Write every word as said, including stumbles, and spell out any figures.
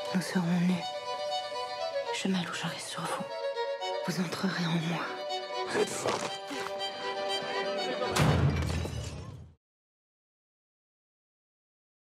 Nous serons nus. Je m'allongerai sur vous. Vous entrerez en moi. Vous êtes forte.